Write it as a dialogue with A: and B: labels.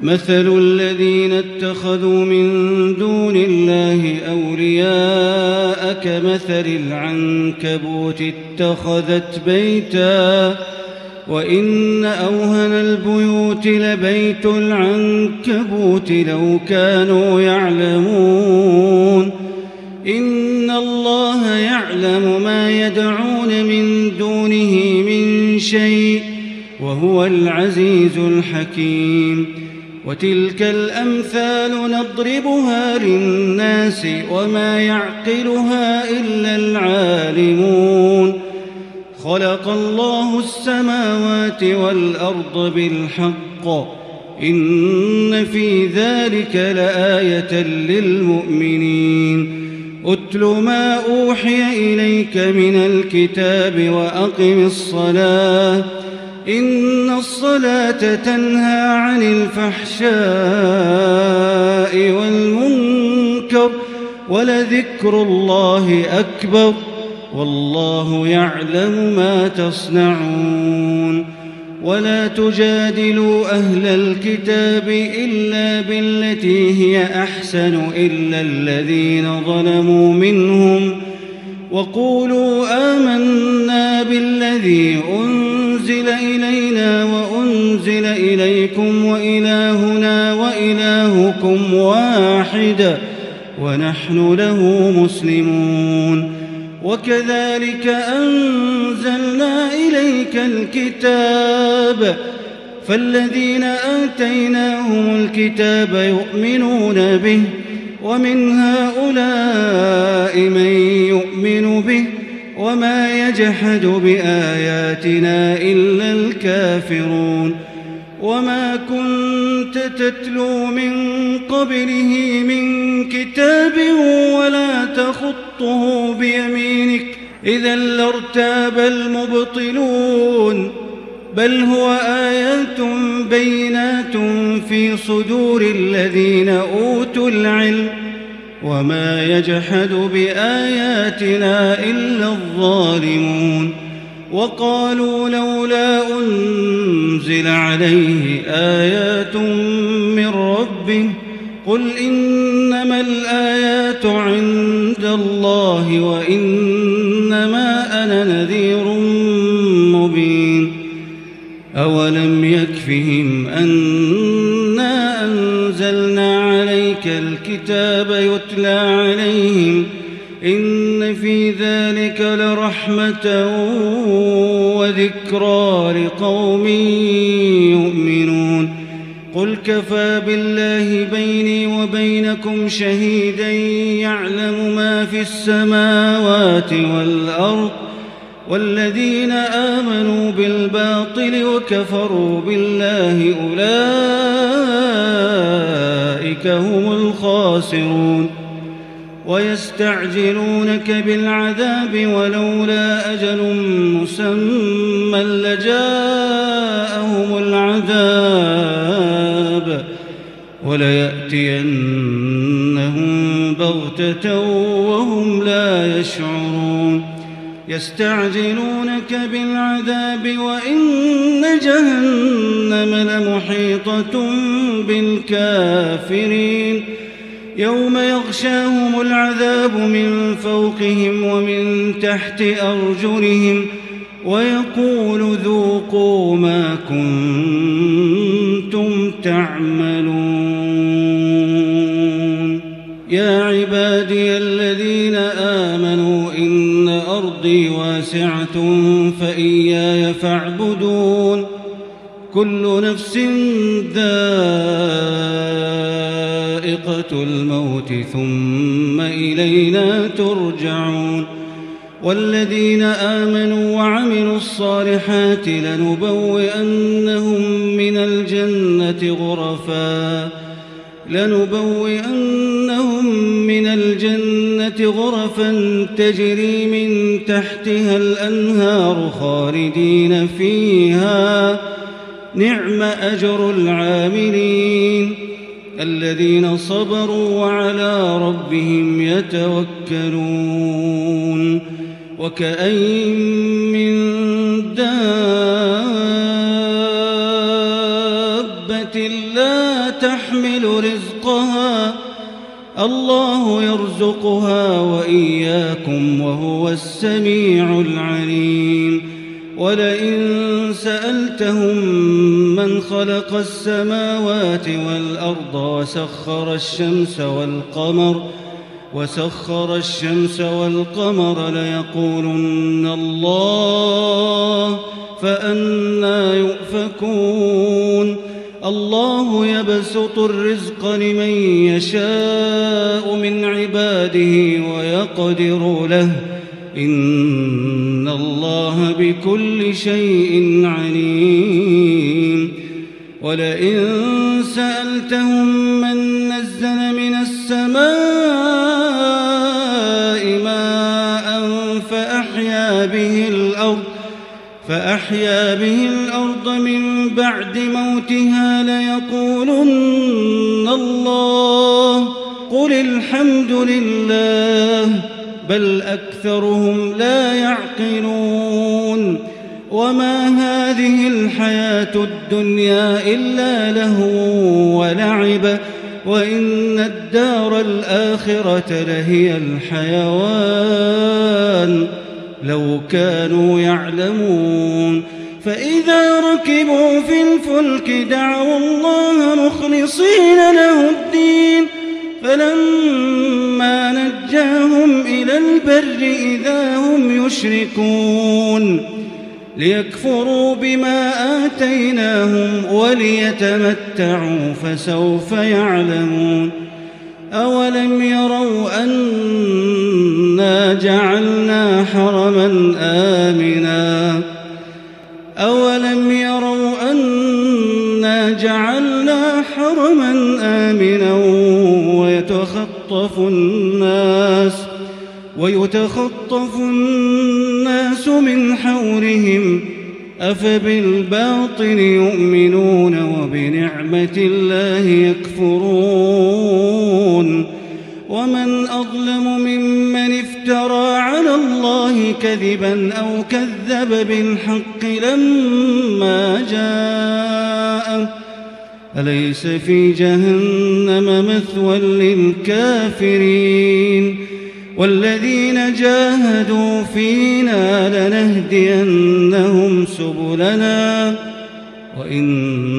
A: مثل الذين اتخذوا من دون الله أولياء كمثل العنكبوت اتخذت بيتا وإن أوهن البيوت لبيت العنكبوت لو كانوا يعلمون إن الله يعلم ما يدعون من دونه من شيء وهو العزيز الحكيم وتلك الأمثال نضربها للناس وما يعقلها إلا العالمون خلق الله السماوات والأرض بالحق إن في ذلك لآية للمؤمنين أتل ما أوحي إليك من الكتاب وأقم الصلاة إن الصلاة تنهى عن الفحشاء والمنكر ولذكر الله أكبر والله يعلم ما تصنعون ولا تجادلوا أهل الكتاب إلا بالتي هي أحسن إلا الذين ظلموا منهم وقولوا آمنا بالذي أنزل إلينا وأنزل إليكم وإلهنا وإلهكم واحد ونحن له مسلمون وكذلك أنزلنا إليك الكتاب فالذين آتيناهم الكتاب يؤمنون به ومن هؤلاء من يؤمن به وما يجحد بآياتنا إلا الكافرون وما كنت تتلو من قبله من كتاب ولا تخطه بيمينك إذا لارتاب المبطلون بل هو آيات بينات في صدور الذين أوتوا العلم وما يجحد بآياتنا إلا الظالمون وقالوا لولا أنزل عليه آيات من ربه قل إنما الآيات عند الله وإنما أنا نذير مبين أولم يكفهم أنا أنزلنا عليك الكتاب يتلى عليهم إن في ذلك لرحمة وذكرى لقوم يؤمنون قل كفى بالله بيني وبينكم شهيدا يعلم ما في السماوات والأرض والذين آمنوا بالباطل وكفروا بالله أولئك هم الخاسرون ويستعجلونك بالعذاب ولولا أجل مسمى لجاءهم العذاب وليأتينهم بغتة وهم لا يشعرون يستعجلونك بالعذاب وإن جهنم لمحيطة بالكافرين يوم يغشاهم العذاب من فوقهم ومن تحت أرجلهم ويقول ذوقوا ما كنتم تعملون يا عبادي الذين آمنوا إن أرضي واسعة فإياي فاعبدون كل نفس ذائقة الموت ثم إلينا ترجعون والذين آمنوا وعملوا الصالحات لنبوئنهم من الجنة غرفا تجري من تحتها الأنهار خالدين فيها نعم أجر العاملين الذين صبروا وعلى ربهم يتوكلون وكأين من دابة لا تحمل رزقها الله يرزقها وإياكم وهو السميع العليم ولئن سألتهم من خلق السماوات والأرض وسخر الشمس والقمر ليقولن الله فأنى يؤفكون الله يبسط الرزق لمن يشاء من عباده ويقدر له إن الله بكل شيء عليم ولئن سألتهم من نزل من السماء ماء فأحيا به الأرض من بعد موتها ليقولن الله قل الحمد لله بل أكثرهم لا يعقلون وما هذه الحياة الدنيا إلا لهو ولعب وإن الدار الآخرة لهي الحيوان لو كانوا يعلمون فإذا ركبوا في الفلك دعوا الله مخلصين له الدين فلما نجاهم إلى البر إذا هم يشركون ليكفروا بما آتيناهم وليتمتعوا فسوف يعلمون أولم يروا أنا جعلنا حرما آمنا ويتخطف الناس من حولهم أفبالباطل يؤمنون وبنعمة الله يكفرون ومن أظلم ممن افترى على الله كذبا أو كذب بالحق لما جاءه أليس في جهنم مثوى للكافرين والذين جاهدوا فينا لنهدينهم سبلنا وإن